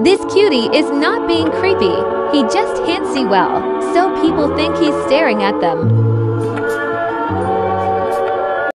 This cutie is not being creepy. He just can't see well, so people think he's staring at them.